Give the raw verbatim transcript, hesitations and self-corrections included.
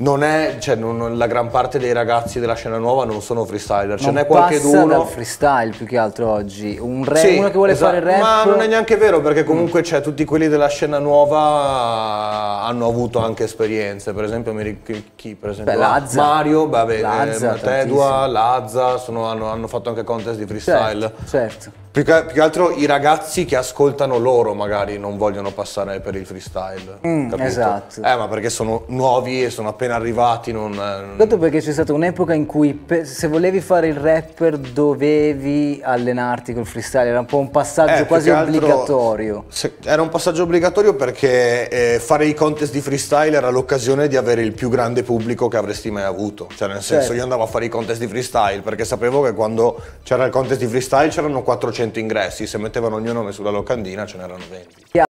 non è, cioè non, la gran parte dei ragazzi della scena nuova non sono freestyler, ce non n'è passa qualcheduno. dal freestyle più che altro oggi, un rap, Sì, uno che vuole esatto, fare rap. ma non è neanche vero, perché comunque mm. c'è tutti quelli della scena nuova hanno avuto anche esperienze, per esempio mi ric- chi per esempio? Beh, Lazza. Mario, vabbè, Lazza, eh, Tedua, Lazza, sono, hanno, hanno fatto anche contest di freestyle. Certo, certo. Più che, più che altro i ragazzi che ascoltano loro magari non vogliono passare per il freestyle, mm, esatto. Eh, ma perché sono nuovi e sono appena arrivati, non... Dato perché c'è stata un'epoca in cui per, se volevi fare il rapper dovevi allenarti col freestyle, era un po' un passaggio eh, quasi altro, obbligatorio. Se, era un passaggio obbligatorio perché eh, fare i contest di freestyle era l'occasione di avere il più grande pubblico che avresti mai avuto, cioè nel senso certo. Io andavo a fare i contest di freestyle perché sapevo che quando c'era il contest di freestyle c'erano quattrocento ingressi, se mettevano il mio nome sulla locandina ce n'erano venti.